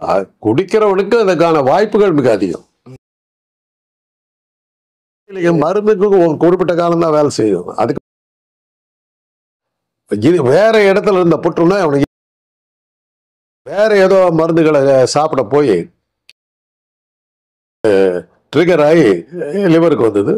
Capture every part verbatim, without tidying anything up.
குடிக்கிறவனுக்கு அதுக்கான வாய்ப்புகள் மிக அதிகம். மருந்துக்கு ஒரு குறிப்பிட்ட காலம் தான் வேலை செய்யும். அதுக்கு வேற இடத்துல இருந்த புற்றுநோய் அவனுக்கு வேற ஏதோ மருந்துகளை சாப்பிட போய் ட்ரிகர் ஆகி லிவருக்கு வந்தது.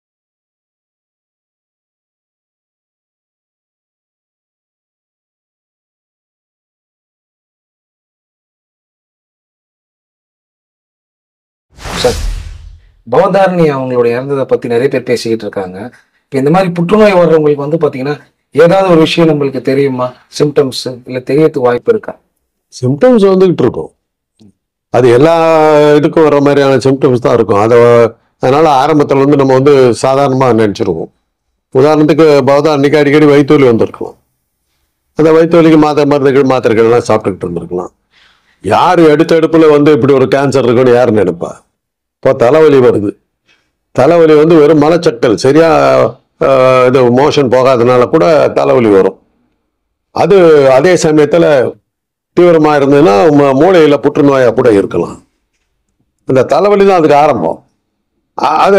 பவதாரணி அவங்களுடைய இறந்ததை பத்தி நிறைய பேர் பேசிக்கிட்டு இருக்காங்க. இப்போ இந்த மாதிரி புற்றுநோய் வர்றவங்களுக்கு வந்து பாத்தீங்கன்னா ஏதாவது ஒரு விஷயம் நம்மளுக்கு தெரியுமா? சிம்டம்ஸ் இல்ல தெரியறதுக்கு வாய்ப்பு இருக்கா? சிம்டம்ஸ் வந்துகிட்டு இருக்கும். அது எல்லா இதுக்கும் வர்ற மாதிரியான சிம்டம்ஸ் தான் இருக்கும். அதை அதனால ஆரம்பத்துல வந்து நம்ம வந்து சாதாரணமா நினைச்சிருவோம். உதாரணத்துக்கு பவதாரணிக்கு அடிக்கடி வயிற்று வலி வந்திருக்கலாம். அந்த வயிற்று வலிக்கு மாத்திரை மருந்துகள் மாத்திரைகள் எல்லாம் சாப்பிட்டுக்கிட்டு இருந்திருக்கலாம். யாரு எடுத்த எடுப்புல வந்து இப்படி ஒரு கேன்சர் இருக்குன்னு யாரு நினைப்பா? இப்போ தலைவலி வருது. தலைவலி வந்து வெறும் மலச்சட்டல் சரியா இது மோஷன் போகாதனால கூட தலைவலி வரும். அது அதே சமயத்துல தீவிரமா இருந்ததுன்னா மூளையில புற்றுநோயா கூட இருக்கலாம். இந்த தலைவலி தான் அதுக்கு ஆரம்பம். அது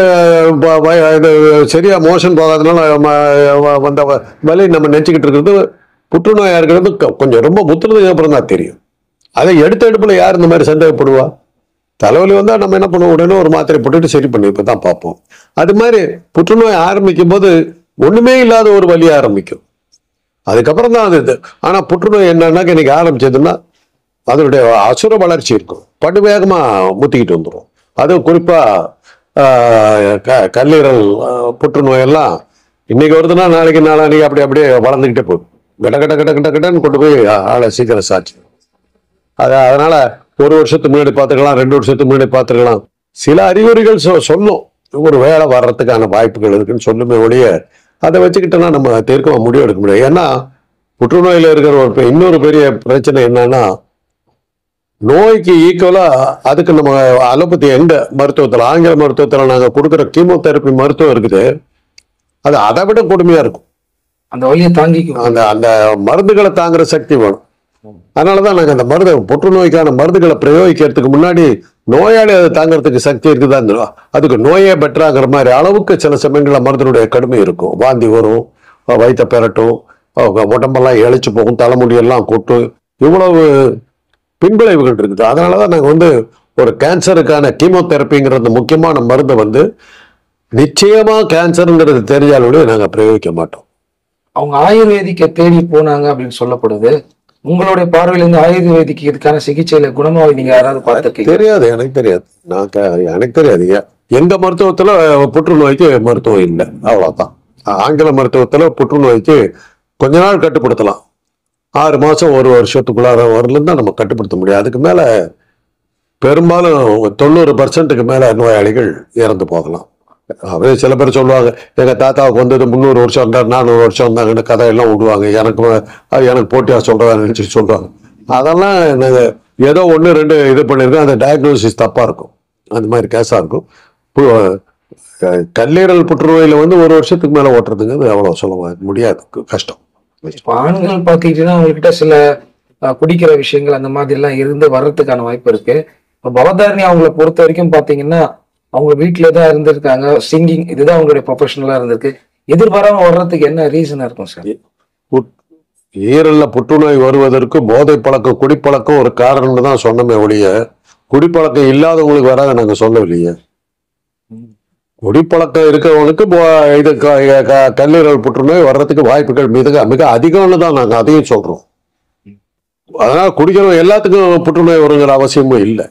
சரியா மோஷன் போகாதனால வந்த வலி நம்ம நினைச்சுக்கிட்டு இருக்கிறது புற்றுநோயா இருக்கிறது கொஞ்சம் ரொம்ப முத்துறதுக்கு அப்புறம் தான் தெரியும். அதை எடுத்த எடுப்புல யார் இந்த மாதிரி சந்தேகப்படுவா? தலைவலி வந்தா நம்ம என்ன பண்ணுவோம்? உடனே ஒரு மாத்திரை போட்டுட்டு சரி பண்ணி இப்பதான் பார்ப்போம். அது மாதிரி புற்றுநோய் ஆரம்பிக்கும் போது ஒண்ணுமே இல்லாத ஒரு வலி ஆரம்பிக்கும். அதுக்கப்புறம் தான் அது இது. ஆனா புற்றுநோய் என்னன்னா இன்னைக்கு ஆரம்பிச்சதுன்னா அதனுடைய அசுர வளர்ச்சி இருக்கும். படு வேகமா முத்திக்கிட்டு வந்துடும். அது குறிப்பா ஆஹ் கல்லீரல் புற்றுநோய் எல்லாம் இன்னைக்கு வருதுன்னா நாளைக்கு நாளானிக்கு அப்படி அப்படியே வளர்ந்துக்கிட்டே போகும். கட கட கட கட கடன்னு கொண்டு போய் ஆளை சீக்கிரம் சாட்சி. அது அதனால ஒரு வருஷத்துக்கு முன்னாடி பார்த்துக்கலாம், ரெண்டு வருஷத்துக்கு முன்னாடி பார்த்துக்கலாம். சில அறிகுறிகள் சொ சொல்லும் ஒரு வேலை வர்றதுக்கான வாய்ப்புகள் இருக்குன்னு சொல்லுமே ஒழிய அதை வச்சுக்கிட்டோன்னா நம்ம தீர்க்கமா முடிவு எடுக்க முடியாது. ஏன்னா புற்றுநோயில இருக்கிற ஒரு இன்னொரு பெரிய பிரச்சனை என்னன்னா நோய்க்கு ஈக்குவலா அதுக்கு நம்ம அலோபதி எந்த மருத்துவத்துல ஆங்கில மருத்துவத்துல நாங்க கொடுக்குற கீமோதெரப்பி மருத்துவம் இருக்குது. அது அதை விட கொடுமையா இருக்கும். அந்த வழியை தாங்கிக்கும். அந்த அந்த மருந்துகளை தாங்குற சக்தி வேணும். அதனாலதான் நாங்க அந்த மருந்து புற்றுநோய்க்கான மருந்துகளை பிரயோகிக்கிறதுக்கு முன்னாடி நோயாளி அதை தாங்கிறதுக்கு சக்தி இருக்குதான். அதுக்கு நோயே பெட்டராகிற மாதிரி அளவுக்கு சில சமயங்கள மருந்தினுடைய கடுமை இருக்கும். வாந்தி வரும், வயிற்ற பெரட்டும், உடம்பெல்லாம் இழைச்சு போகும், தலைமுடியெல்லாம் கொட்டும், இவ்வளவு பின்விளைவுகள் இருக்குது. அதனாலதான் நாங்க வந்து ஒரு கேன்சருக்கான கீமோதெரப்பிங்கிறது முக்கியமான மருந்தை வந்து நிச்சயமா கேன்சருங்கிறது தெரிஞ்சாலும் நாங்க பிரயோகிக்க மாட்டோம். அவங்க ஆயுர்வேதிக்க தேடி போனாங்க அப்படின்னு சொல்லப்படுது. உங்களுடைய பார்வையில இருந்து ஆயுர்வேதிக்கு இதுக்கான சிகிச்சையில குணமாவை நீங்க யாராவது பார்த்திருக்கீங்க? தெரியாது, எனக்கு தெரியாது. நான் எனக்கு தெரியாது. எங்க மருத்துவத்துல புற்றுநோய்க்கு மருத்துவம் இல்லை, அவ்வளவுதான். ஆங்கில மருத்துவத்துல புற்றுநோய்க்கு கொஞ்ச நாள் கட்டுப்படுத்தலாம். ஆறு மாசம் ஒரு வருஷத்துக்குள்ளார வரலும் தான் நம்ம கட்டுப்படுத்த முடியும். அதுக்கு மேல பெரும்பாலும் தொண்ணூறு பர்சன்ட்டுக்கு மேல நோயாளிகள் இறந்து போகலாம். அதே சில பேர் சொல்லுவாங்க எங்க தாத்தாவுக்கு வந்தது முந்நூறு வருஷம் இருந்தார், நானூறு வருஷம் இருந்தாங்கன்னு கதையெல்லாம் விடுவாங்க. எனக்கு எனக்கு போட்டியா சொல்றதா நினைச்சு சொல்றாங்க. அதெல்லாம் நாங்க ஏதோ ஒன்று ரெண்டு இது பண்ணியிருக்கோம். அந்த டயக்னோசிஸ் தப்பா இருக்கும், அந்த மாதிரி கேஸா இருக்கும். கல்லீரல் புற்றுநோயில வந்து ஒரு வருஷத்துக்கு மேல ஓட்டுறதுங்கிறது அவ்வளவு சொல்ல முடியாது, கஷ்டம். இப்போ ஆண்கள் பார்த்துக்கிட்டீங்கன்னா அவங்ககிட்ட சில குடிக்கிற விஷயங்கள் அந்த மாதிரி எல்லாம் இருந்து வர்றதுக்கான வாய்ப்பு இருக்கு. இப்போ பவதாரணி அவங்களை பொறுத்த வரைக்கும் பாத்தீங்கன்னா அவங்க வீட்டுல தான் இருந்திருக்காங்க, சிங்கிங் இதுதான் அவங்களுடைய ப்ரொஃபஷனலா இருந்திருக்கு. எதிர்பாராம வர்றதுக்கு என்ன ரீசனா இருக்கும் சார்? ஈரல்ல புற்றுநோய் வருவதற்கு போதை பழக்கம் குடிப்பழக்கம் ஒரு காரணம்னு தான் சொன்னமே ஒழிய குடிப்பழக்கம் இல்லாதவங்களுக்கு வராத நாங்க சொல்லவில்லையே. குடிப்பழக்கம் இருக்கிறவங்களுக்கு இது கல்லீரல் புற்றுநோய் வர்றதுக்கு வாய்ப்புகள் மிக மிக அதிகம்னு தான் நாங்க அதையும் சொல்றோம். அதனால குடிக்கிறவங்க எல்லாத்துக்கும் புற்றுநோய் வருங்கிற அவசியமும் இல்லை.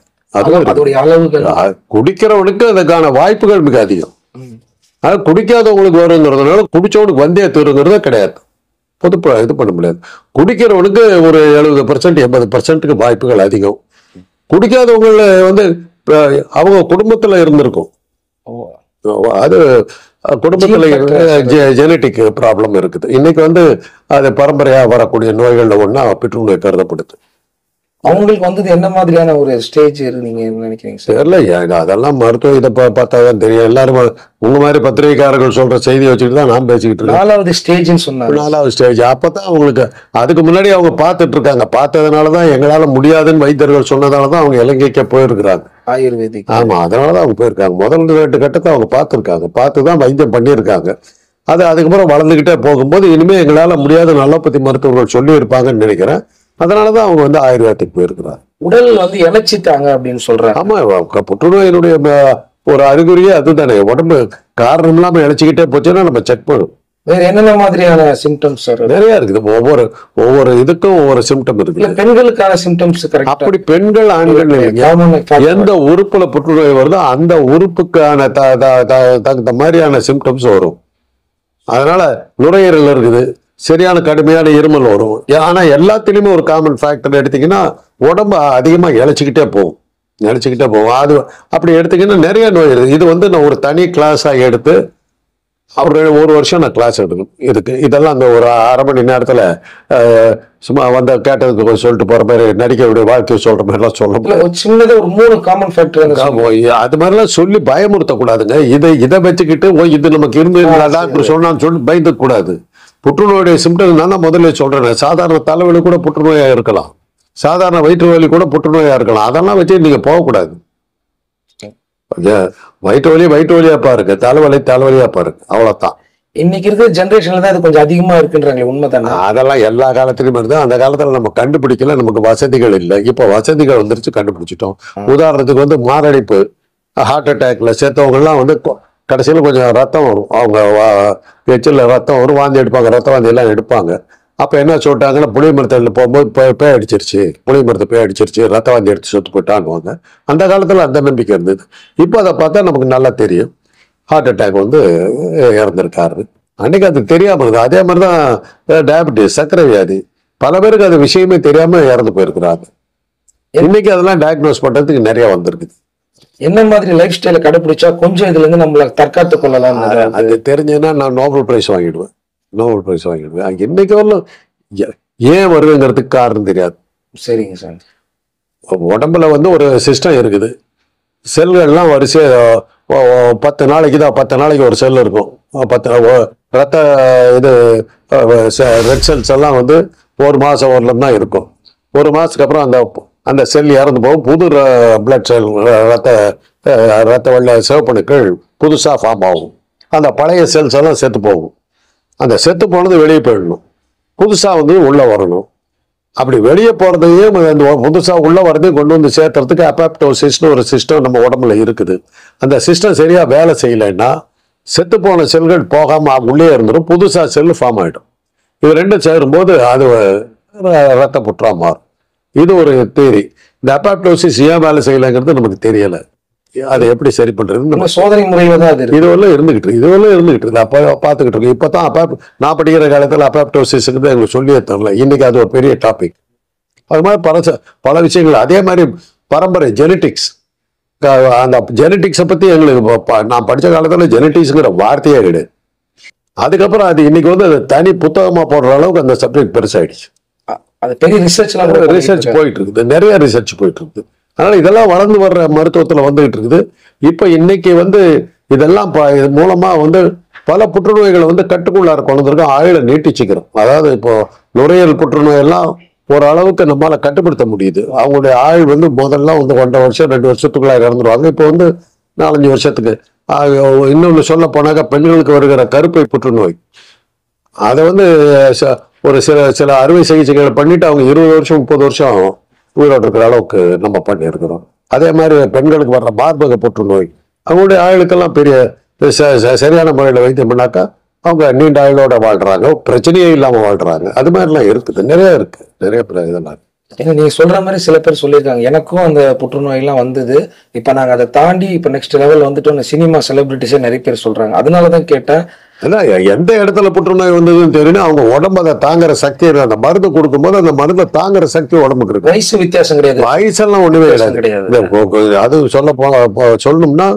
குடிக்கிறவனுக்கு அதுக்கான வாய்ப்புகள் மிக அதிகம். அது குடிக்காதவங்களுக்கு வருங்கிறதுனால குடிச்சவனுக்கு வந்தே தீருங்கிறத கிடையாது. பொது இது பண்ண முடியாது. குடிக்கிறவனுக்கு ஒரு எழுபது பர்சன்ட் எண்பது பர்சன்ட்டுக்கு வாய்ப்புகள் அதிகம். குடிக்காதவங்கள வந்து அவங்க குடும்பத்துல இருந்திருக்கும். அது குடும்பத்துல ஜெனட்டிக் ப்ராப்ளம் இருக்குது. இன்னைக்கு வந்து அது பரம்பரையா வரக்கூடிய நோய்கள்ல ஒண்ணா புற்றுநோய் கருதப்படுது. அவங்களுக்கு வந்தது என்ன மாதிரியான ஒரு ஸ்டேஜ் நீங்க நினைக்கிறீங்க சார்? தெரியல, ஏன் அதெல்லாம் மருத்துவம் இதை பா- பார்த்தாதான் தெரியும். எல்லாரும் உங்க மாதிரி பத்திரிகைக்காரர்கள் சொல்ற செய்தியை வச்சுக்கிட்டு தான் நான் பேசிக்கிட்டு இருக்கேன். நாலாவது ஸ்டேஜ்னு சொன்னாங்க. நாலாவது ஸ்டேஜ் அப்பதான் அவங்களுக்கு அதுக்கு முன்னாடி அவங்க பார்த்துட்டு இருக்காங்க. பார்த்ததுனாலதான் எங்களால முடியாதுன்னு வைத்தியர்கள் சொன்னதாலதான் அவங்க இலங்கைக்கே போயிருக்கிறாங்க. ஆயுர்வேதிக். ஆமா, அதனாலதான் அவங்க போயிருக்காங்க. முதல் ரெண்டு கட்டத்தை அவங்க பார்த்துருக்காங்க, பார்த்துதான் வைத்தியம் பண்ணியிருக்காங்க. அது அதுக்கப்புறம் வளர்ந்துகிட்டே போகும்போது இனிமே எங்களால முடியாத நல்லோபதி மருத்துவர்கள் சொல்லி இருப்பாங்கன்னு நினைக்கிறேன். அதனாலதான் அவங்க வந்து ஆயுர்வேதத்துக்கு போயிருக்கிறாங்க. உடல் வந்து இணைச்சிட்டாங்க அப்படின்னு சொல்றாங்க. ஆமா, க- புற்றுநோயினுடைய ம- ஒரு அறிகுறியே அதுதானே. உடம்பு காரணம் இல்லாம இழைச்சிக்கிட்டே போச்சுன்னா நம்ம செக் பண்ணும். வேற என்னென்ன மாதிரியான சிம்டம்ஸ் சார்? நிறைய இருக்குது. ஒவ்வொரு ஒவ்வொரு இதுக்கும் ஒவ்வொரு சிம்டம் இல்ல இருக்குது. பெண்களுக்கான சிம்டம்ஸ் கரெக்டா? அப்படி பெண்கள் ஆண்கள் இல்லைங்க. எந்த உறுப்புல புற்றுநோய் வருதோ அந்த உறுப்புக்கான த- த- த- தகுந்த மாதிரியான சிம்டம்ஸ் வரும். அதனால நுரையீரல் இருக்குது, சரியான கடுமையான இருமல் வரும். ஆனா எல்லாத்துலயுமே ஒரு காமன் ஃபேக்டர் எடுத்தீங்கன்னா உடம்பு அதிகமா இழைச்சிக்கிட்டே போகும், இழைச்சிக்கிட்டே போகும். அது அப்படி எடுத்தீங்கன்னா நிறைய நோய் இருக்குது. இது வந்து நான் ஒரு தனி கிளாஸா எடுத்து ஒரு ஒரு வருஷம் நான் கிளாஸ் எடுக்கணும் இதுக்கு. இதெல்லாம் அந்த ஒரு அரை மணி நேரத்துல அஹ், சும்மா வந்து கேட்டதுக்கு கொஞ்சம் சொல்லிட்டு போற மாதிரி நடிக்கக்கூடிய வாழ்க்கையை சொல்ற மாதிரிலாம் சொல்ல இல்ல முடியாது. ஒரு சின்னதா ஒரு மூணு காமன் ஃபேக்டர். ஆமா, அது மாதிரிலாம் சொல்லி பயமுறுத்தக்கூடாதுங்க. இதை இதை வச்சுக்கிட்டு ஓ இது நமக்கு இருந்து டாக்டர் சொன்னான்னு சொல்லி பயந்துக்க கூடாது. புற்றுநோயுடைய சிம்டம் நான் தான் முதல்ல சொல்றேன். சாதாரண தலைவலி கூட புற்றுநோயா இருக்கலாம், சாதாரண வயிற்று வலி கூட புற்றுநோயா இருக்கலாம். அதெல்லாம் வச்சு நீங்க போகக்கூடாது. வயிற்று வலி வயிற்று வலியா பாருங்க, தலைவலி தலைவலியா பாருங்க, அவ்வளவுதான். இன்னைக்கு இருக்கிற ஜெனரேஷன்ல தான் இது கொஞ்சம் அதிகமா இருக்குன்றாங்களே, உண்மைதானே? அதெல்லாம் எல்லா காலத்திலயும் இருந்து அந்த காலத்துல நம்ம கண்டுபிடிக்கல, நமக்கு வசதிகள் இல்லை. இப்ப வசதிகள் வந்துருச்சு, கண்டுபிடிச்சிட்டோம். உதாரணத்துக்கு வந்து மாரடைப்பு, ஹார்ட் அட்டாக்ல சேர்த்தவங்க எல்லாம் வந்து கொ- கடைசியில கொஞ்சம் ரத்தம் வரும், அவங்க வா- எச்சில்ல ரத்தம் வரும், வாந்தி எடுப்பாங்க, ரத்த வாந்தி எல்லாம் எடுப்பாங்க. அப்ப என்ன சொல்லிட்டாங்கன்னா புளிய மரத்தில் போகும்போது பே பே அடிச்சிருச்சு, புளிய மரத்தை பே அடிச்சிருச்சு, ரத்த வாந்தி எடுத்து சொத்து போயிட்டான்னுவாங்க. அந்த காலத்துல அந்த நம்பிக்கை இருந்தது. இப்போ அதை பார்த்தா நமக்கு நல்லா தெரியும், ஹார்ட் அட்டாக் வந்து இறந்துருக்காரு. அன்னைக்கு அது தெரியாம இருந்தது. அதே மாதிரிதான் டயபிட்டிஸ், சர்க்கரை வியாதி, பல பேருக்கு அது விஷயமே தெரியாம இறந்து போயிருக்கிறாங்க. இன்னைக்கு அதெல்லாம் டயக்னோஸ் பண்றதுக்கு நிறைய வந்திருக்குது. என்ன மாதிரி லைஃப் ஸ்டைல கடைபிடிச்சா கொஞ்சம் இதுல இருந்து நம்மள தற்காத்து கொள்ளலாம்? அது தெரிஞ்சதுன்னா நான் நோபல் பிரைஸ் வாங்கிடுவேன், நோபல் பிரைஸ் வாங்கிடுவேன். அங்க இன்னைக்கு வரலும் ஏ- ஏன் வருதுங்கிறதுக்கு காரணம் தெரியாது. சரிங்க சார். உடம்புல வந்து ஒரு சிஸ்டம் இருக்குது, செல்கள்லாம் வரிசையா ஓ, ஓ, பத்து நாளைக்கு தான் பத்து நாளைக்கு ஒரு செல் இருக்கும். பத்து ஓ, ரத்த இது ரெட் செல்ஸ் எல்லாம் வந்து ஒரு மாசம் வரலும் தான் இருக்கும். ஒரு மாசத்துக்கு அப்புறம் அந்த அந்த செல் இறந்து போகும். புது பிளட் செல், ரத்த அஹ், ரத்த வெள்ளை சிவப்பணுக்கள் புதுசா ஃபார்ம் ஆகும். அந்த பழைய செல்ஸ் எல்லாம் செத்து போகும். அந்த செத்து போனது வெளியே போயிடணும், புதுசா வந்து உள்ள வரணும். அப்படி வெளியே போறதையும் அந்த புதுசா உள்ள வரதையும் கொண்டு வந்து சேர்த்துறதுக்கு அப்பாப்டோசிஸ்னு ஒரு சிஸ்டம் நம்ம உடம்புல இருக்குது. அந்த சிஸ்டம் சரியா வேலை செய்யலைன்னா செத்து போன செல்கள் போகாம உள்ளே இருந்துடும், புதுசா செல் ஃபார்ம் ஆயிடும். இது ரெண்டும் சேரும்போது அது ர- ரத்த புற்றா மாறும். இது ஒரு தியரி. இந்த அப்பாப்டோசிஸ் ஏன் வேலை செய்யலைங்கிறது நமக்கு தெரியல. அதை எப்படி சரி பண்றதுன்னு நம்ம நம்ம சோதனை முறையில தான் அது இருக்கு. இதுவெல்லாம் இருந்துகிட்டு இருக்கு, இதுவெல்லாம் இருந்துகிட்டு இருக்கு. அப்போ பார்த்துக்கிட்டு இருக்கு. இப்பதான் அப்பா நான் படிக்கிற காலத்துல அப்பாப்டோசிஸ்க்கு தான் எங்களுக்கு சொல்லியே தரல. இன்னைக்கு அது ஒரு பெரிய டாபிக். அது மாதிரி பல ச- பல விஷயங்கள். அதே மாதிரி பரம்பரை ஜெனட்டிக்ஸ், அந்த ஜெனட்டிக்ஸை பத்தி எங்களுக்கு ப- ப- நான் படிச்ச காலத்துல ஜெனட்டிக்ஸ்ங்கிற வார்த்தையே கிடையாது. அதுக்கப்புறம் அது இன்னைக்கு வந்து அது தனி புத்தகமா போடுற அளவுக்கு அந்த சப்ஜெக்ட் பெருசாயிடுச்சு. அ- அது பெரிய ரிசர்ச்லாம் கூட ரிசர்ச் பண்ணிட்டு போயிட்டு இருக்குது, நிறைய ரிசர்ச் போயிட்டு இருக்குது. அதனால இதெல்லாம் வளர்ந்து வர்ற மருத்துவத்துல வந்துகிட்டு இருக்குது. இப்ப இன்னைக்கு வந்து இதெல்லாம் ப- இது மூலமா வந்து பல புற்றுநோய்களை வந்து கட்டுக்குள்ளார கொண்டு வந்திருக்கோம், ஆயுளை நீட்டிச்சுக்கிறோம். அதாவது இப்போ நுரையீரல் புற்றுநோய் எல்லாம் ஒரு அளவுக்கு நம்மளால கட்டுப்படுத்த முடியுது. அவங்களுடைய ஆயுள் வந்து முதல்ல வந்து ஒன்றரை வருஷம் ரெண்டு வருஷத்துக்குள்ள இறந்துருவாங்க. இப்போ வந்து நாலஞ்சு வருஷத்துக்கு. ஆஹ் இன்னொன்னு சொல்ல போனாக்கா பெண்களுக்கு வருகிற கருப்பை புற்றுநோய், அதை வந்து ச- ஒரு சில சில அறுவை சிகிச்சைகளை பண்ணிட்டு அவங்க இருபது வருஷம் முப்பது வருஷம் உயிரோடு இருக்கிற அளவுக்கு நம்ம பண்ணியிருக்கிறோம். அதே மாதிரி பெண்களுக்கு வர்ற மார்பக புற்றுநோய், அவங்களுடைய ஆயுளுக்கெல்லாம் பெரிய ச- ச- சரியான முறையில் வைத்தியம் பண்ணாக்கா அவங்க நீண்ட ஆயுளோட வாழ்றாங்க, பிரச்சனையே இல்லாம வாழ்றாங்க. அது மாதிரிலாம் இருக்குது, நிறைய இருக்கு, நிறைய பிர- இதெல்லாம் இருக்கு. ஏன்னா நீங்க சொல்ற மாதிரி சில பேர் சொல்லியிருக்காங்க, எனக்கும் அந்த புற்றுநோய் எல்லாம் வந்தது, இப்ப நாங்க அதை தாண்டி இப்ப நெக்ஸ்ட் லெவல் வந்துட்டோம். சினிமா செலிபிரிட்டிஸே நிறைய பேர் சொல்றாங்க. அதனாலதான் கேட்டேன். அதான் எந்த இடத்துல புற்றுநோய் வந்ததுன்னு தெரியும், அவங்க உடம்பு அதை தாங்குற சக்தி இருக்கு. அந்த மருந்து கொடுக்கும்போது அந்த மருந்தை தாங்குற சக்தி உடம்புக்கு இருக்கு. வயசு வித்தியாசம் கிடையாது. வயசெல்லாம் ஒண்ணுமே வித்தியாசம் கிடையாது. கிடையாது. இந்த கொ- கொ- அது சொல்ல போ- போ- சொல்லணும்னா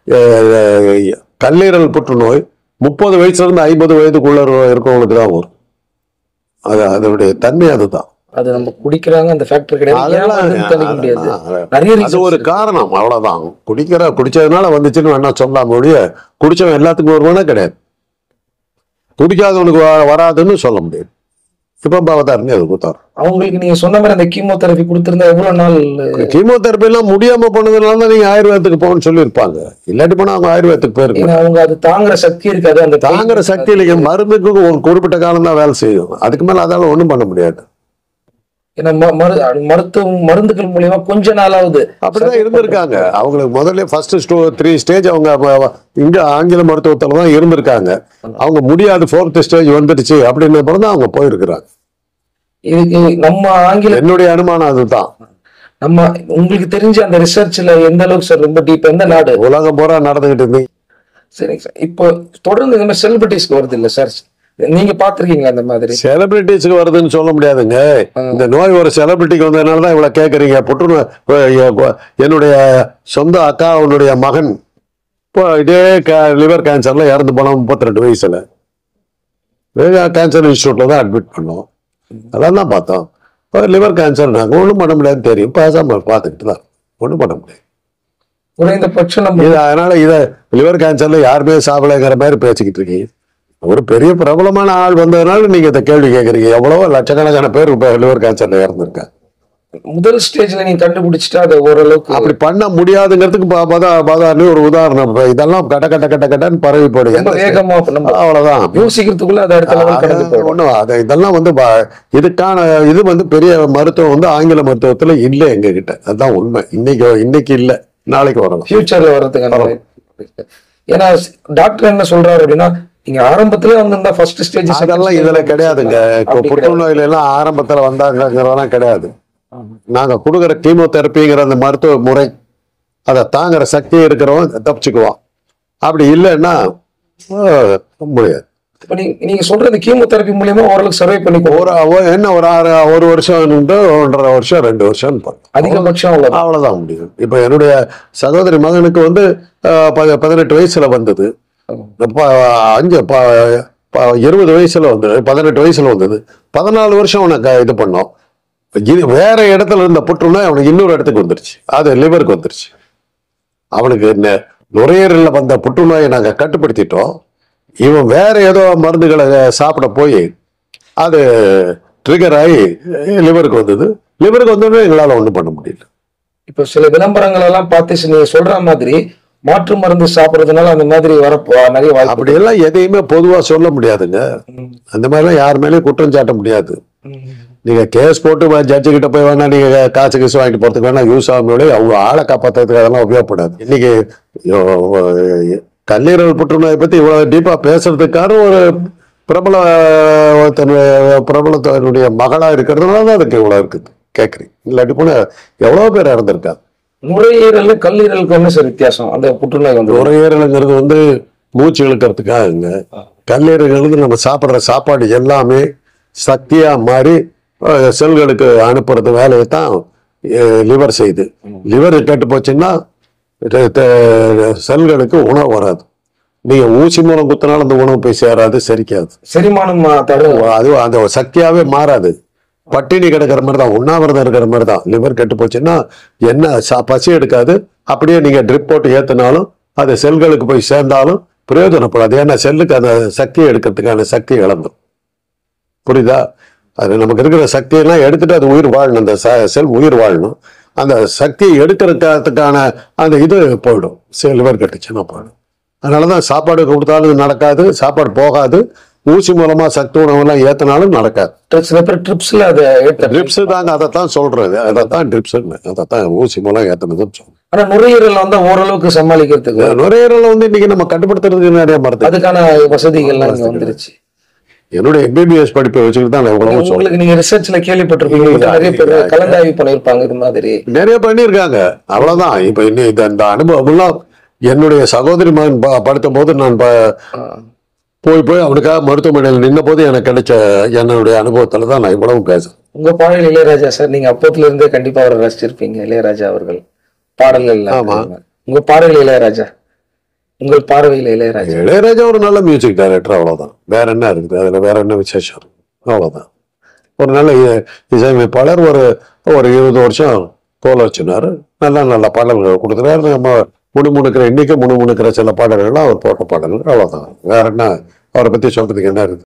அஹ், கல்லீரல் புற்றுநோய் முப்பது வயசுல இருந்து ஐம்பது வயதுக்குள்ள இருக்கவங்களுக்கு தான் வரும். அது அதனுடைய தன்மை அதுதான். அது நம்ம குடிக்கிறாங்க அந்த ஃபேக்டர் கிடையாது, ஏன் வருதுன்னு தணிக்க முடியாது. நிறைய அது reasons ஒரு இருக்கு. காரணம், அவ்வளவுதான். குடிக்கிற குடிச்சதுனால வந்துச்சுன்னு வேணா சொல்லலாம் ஒழிய குடிச்சவன் எல்லாத்துக்கும் வருவானா கிடையாது. குடிக்காதவனுக்கு வ- வராதுன்னு சொல்ல முடியாது. இப்ப பவதாரணி அது கொடுத்தாரு. அவங்களுக்கு நீங்க சொன்ன மாதிரி அந்த கீமோதெரபி கொடுத்திருந்தா எவ்வளவு நாள்? கீமோதெரபி எல்லாம் முடியாம போனதுனால தான் நீங்க ஆயுர்வேதத்துக்கு போகணும்னு சொல்லியிருப்பாங்க. இல்லாட்டி போனா அவங்க ஆயுர்வேதத்துக்கு போயிருக்காங்க. ஏன்னா அவங்க அது தாங்குற சக்தி இருக்காது, அந்த தாங்குற சக்தி இல்லைங்க. மருந்துக்கு ஒரு குறிப்பிட்ட காலம் தான் வேலை செய்யும், அதுக்கு மேல அதால ஒண்ணும் பண்ண முடியாது. ஏன்னா ம- மரு மருத்துவம் மருந்துகள் மூலியமா கொஞ்ச நாளாவது அப்படிதான் இருந்திருக்காங்க. அவங்களுக்கு முதல்ல ஃபர்ஸ்ட் ஸ்டோ த்ரீ ஸ்டேஜ் அவங்க அப்ப இங்க ஆங்கில மருத்துவத்துல தான் இருந்திருக்காங்க. அவங்க முடியாது ஃபோர்த் ஸ்டேஜ் வந்துடுச்சு அப்படின்ன அப்புறம் தான் அவங்க போயிருக்கிறாங்க. இதுக்கு நம்ம ஆங்கில என்னுடைய அனுமானம் அதுதான். நம்ம உங்களுக்கு தெரிஞ்ச அந்த ரிசர்ச்ல எந்த அளவுக்கு சார் ரொம்ப டீப், எந்த நாடு? உலகம் பூரா நடந்துகிட்டு இருந்தீங்க. சரிங்க சார். இப்போ தொடர்ந்து இந்த மாதிரி செலிபிரிட்டிஸ்க்கு வருது இல்ல சார், நீங்க பாத்திருக்கீங்களா அந்த மாதிரி? செலிபிரிட்டிஸ்க்கு வருதுன்னு சொல்ல முடியாதுங்க. இந்த நோய் ஒரு செலிபிரிட்டிக்கு வந்ததுனால தான் இவ்வளவு கேட்கறீங்க. புற்றுநோய் என்னுடைய சொந்த அக்கா அவனுடைய மகன் இப்போ இதே லிவர் கேன்சர்ல இறந்து போனோம் முப்பத்தி ரெண்டு வயசுல. கேன்சர் இன்ஸ்டியூட்ல தான் அட்மிட் பண்ணோம். அதெல்லாம் தான் பார்த்தோம். லிவர் கேன்சர் நாங்கள் ஒன்றும் பண்ண முடியாதுன்னு தெரியும், பேசாம பார்த்துக்கிட்டு தான் ஒன்றும் பண்ண முடியாது. குறைந்தபட்சம் நம்ம இது அதனால இதை லிவர் கேன்சர்ல யாருமே சாப்பிடலைங்கிற மாதிரி பேசிக்கிட்டு இருக்கீங்க. ஒரு பெரிய பிரபலமான ஆள் வந்ததுனால நீங்க இந்த கேள்வி கேட்கறீங்க. எவ்வளவோ லட்சக்கணக்கான பேர் இப்ப லிவர் கேன்சர்ல இறந்துருக்காங்க. முதல் ஸ்டேஜ்ல நீங்க கண்டுபிடிச்சிட்டா அது ஓரளவுக்கு அப்படி பண்ண முடியாதுங்கிறதுக்கு பா- பதா பாதாரணி ஒரு உதாரணம். இப்ப இதெல்லாம் கட்ட கட்ட கட்ட கட்டன்னு பரவி போடுங்க. ரொம்ப வேகமா நம்ம அவ்வளவுதான். யோசிக்கிறதுக்குள்ள அது அடுத்த லெவல் கடந்து போயிடும். ஒண்ணும் அது இதெல்லாம் வந்து ப- இதுக்கான இது வந்து பெரிய மருத்துவம் வந்து ஆங்கில மருத்துவத்துல இல்ல எங்க கிட்ட. அதுதான் உண்மை. இன்னைக்கு இன்னைக்கு இல்ல, நாளைக்கு வரலாம். ஃபியூச்சர்ல வர்றதுக்கான வாய்ப்பு இருக்கு. ஏன்னா டாக்டர் என்ன சொல்றாரு அப்படின்னா, நீங்க ஆரம்பத்திலே வந்திருந்தா ஃபர்ஸ்ட் ஸ்டேஜ் அதெல்லாம் இதுல கிடையாதுங்க. இப்போ புற்றுநோயில எல்லாம் ஆரம்பத்துல வந்தாங்கிறதெல்லாம் கிடையாது. நாங்க கொடுக்குற கீமோதெரப்பிங்கிற அந்த மருத்துவ முறை அதை தாங்குற சக்தி இருக்கிறவன் தப்பிச்சுக்குவான். அப்படி இல்லைன்னா ஆஹ், முடியாது. இப்ப நீங்க நீங்க சொல்ற இந்த கீமோதெரபி மூலியமா ஓரளவுக்கு சர்வை பண்ணிக்கோ, ஒரு ஒரு- என்ன ஒரு ஆறு ஒரு வருஷம் இருந்து ஒன்றரை வருஷம் ரெண்டு வருஷம் பண்ணும். அதிகபட்சம் அவ்வளவுதான். அவ்வளவுதான் முடியும். இப்ப என்னுடைய சகோதரி மகனுக்கு வந்து ஆஹ், ப- பதினெட்டு வயசுல வந்தது. ப- அஞ்சு ப- ப- இருபது வயசுல வந்தது, பதினெட்டு வயசுல வந்தது. பதினாலு வருஷம் அவனுக்கு இது பண்ணோம். இது வேற இடத்துல இருந்த புற்றுநோய் அவனுக்கு இன்னொரு இடத்துக்கு வந்துருச்சு. அது லிவருக்கு வந்துருச்சு. அவனுக்கு என்ன நுரையீரல்ல வந்த புற்றுநோயை நாங்க கட்டுப்படுத்திட்டோம். இவன் வேற ஏதோ மருந்துகளை சாப்பிட போய் அது ட்ரிகர் ஆகி லிவருக்கு வந்தது. லிவருக்கு வந்தோடனே எங்களால ஒண்ணும் பண்ண முடியல. இப்ப சில விளம்பரங்கள் எல்லாம் பார்த்து நீங்க சொல்ற மாதிரி மாற்று மருந்து சாப்பிடுறதுனால அந்த மாதிரி வர நிறைய வாய்ப்பு. அப்படி எல்லாம் எதையுமே பொதுவா சொல்ல முடியாதுங்க. அந்த மாதிரிலாம் யார் மேலேயும் குற்றம் சாட்ட முடியாது. நீங்க கேஸ் போட்டு ஜட்ஜு கிட்ட போய் வேணா நீங்க காசு கீசு வாங்கிட்டு போறதுக்கு வேணா யூஸ் ஆகும். அவங்க ஆளை காப்பாத்துறதுக்கு அதெல்லாம் உபயோகப்படாது. இன்னைக்கு யோ, கல்லீரல் புற்றுநோயை பத்தி இவ்வளவு டீப்பா பேசுறதுக்கான ஒரு பிரபல தன்னுடைய பிரபலத்தினுடைய மகளா இருக்கிறதுனால தான் அதுக்கு இவ்வளவு இருக்குது கேக்குறீங்க. இல்லாட்டி போனா எவ்வளவு பேர் இறந்திருக்காங்க. நுரையீரல் கல்லீரலுக்கு என்ன சார் வித்தியாசம்? அந்த புற்றுநோய் வந்து நுரையீரலுங்கிறது வந்து மூச்சு இழுக்கிறதுக்காகங்க. கல்லீரல்ங்கிறது நம்ம சாப்பிட்ற சாப்பாடு எல்லாமே சக்தியா மாறி அஹ், செல்களுக்கு அனுப்புறது வேலையை தான் லிவர் செய்யுது. லிவர் கெட்டு போச்சுன்னா த- த- செல்களுக்கு உணவு வராது. நீங்க ஊசி மூலம் குத்தினாலும் அந்த உணவு போய் சேராது, செரிக்காது. செரிமானம் தரும். அது அந்த சக்தியாவே மாறாது. பட்டினி கிடக்கிற மாதிரி தான், உண்ணாவிரதம் இருக்கிற மாதிரி தான். லிவர் கெட்டு போச்சுன்னா என்ன சா- பசி எடுக்காது. அப்படியே நீங்க ட்ரிப் போட்டு ஏத்தினாலும் அது செல்களுக்கு போய் சேர்ந்தாலும் பிரயோஜனப்படாது. ஏன்னா செல்லுக்கு அந்த சக்தியை எடுக்கிறதுக்கான சக்தி இழந்துடும். புரியுதா? அது நமக்கு இருக்கிற சக்தியெல்லாம் எடுத்துட்டு அது உயிர் வாழணும். அந்த செல் உயிர் வாழணும். அந்த சக்தியை எடுக்கிறதுக்கான அந்த இது போயிடும். செல் லிவர் கட்டுச்சுன்னா போயிடும். அதனாலதான் சாப்பாடு கொடுத்தாலும் நடக்காது, சாப்பாடு போகாது. ஊசி மூலமா சக்தி உணவெல்லாம் ஏத்தினாலும் நடக்காது. சில பேர் ட்ரிப்ஸ்ல அதை ஏத்த ட்ரிப்ஸ் தாங்க, அதைத்தான் சொல்றது. அதைத்தான் ட்ரிப்ஸ், அதைத்தான் ஊசி மூலம் ஏத்தனதுன்னு சொல்றேன். ஆனா நுரையீரல் வந்து ஓரளவுக்கு சமாளிக்கிறதுக்கு நுரையீரலை வந்து இன்னைக்கு நம்ம கட்டுப்படுத்துறதுக்கு நிறைய மருந்து. அதுக்கான வசதிகள்லாம் இங்க வந்துருச்சு. என்னுடைய எம்பிபிஎஸ் படிப்பை வச்சுக்கிட்டு தான் நான் எவ்வளவோ சொல்றேன். உங்களுக்கு நீங்க ரிசர்ச்ல கேள்விப்பட்டிருப்பீங்க, நிறைய பேர் கலந்தாய்வு பண்ணிருப்பாங்க இது மாதிரி. நிறைய பண்ணியிருக்காங்க. அவ்வளவுதான். இப்ப இன்னும் இந்த இந்த அனுபவம் எல்லாம் என்னுடைய சகோதரி மகன் ப- படுத்தும் போது நான் ப- போய் போய் அவனுக்காக மருத்துவமனையில் நின்ன போது எனக்கு கிடைச்ச என்னுடைய அனுபவத்துல தான் நான் இவ்வளவு பேசுறேன். உங்க பாடல் இளையராஜா சார், நீங்க அப்போத்துல இருந்தே கண்டிப்பா அவரை ரசிச்சிருப்பீங்க. இளையராஜா அவர்கள் பாடல்கள் எல்லாம். ஆமா. உங்க பாடல் இளையராஜா, உங்கள் பார்வையில் இளையராஜா. இளையராஜா ஒரு நல்ல மியூசிக் டைரக்டர், அவ்வளவுதான். வேற என்ன இருக்குது அதுல? வேற என்ன விசேஷம்? அவ்வளவுதான். ஒரு நல்ல இ- இசையமைப்பாளர். ஒரு ஒரு இருபது வருஷம் கோல வச்சுனாரு. நல்ல நல்ல பாடல்கள் கொடுத்துறாரு. நம்ம முணுமுணுக்கிற இன்னைக்கு முணுமுணுக்கிற சில பாடல்கள்லாம் அவர் போட்ட பாடல்கள். அவ்வளவுதான். வேற என்ன அவரை பத்தி சொல்றதுக்கு என்ன இருக்கு?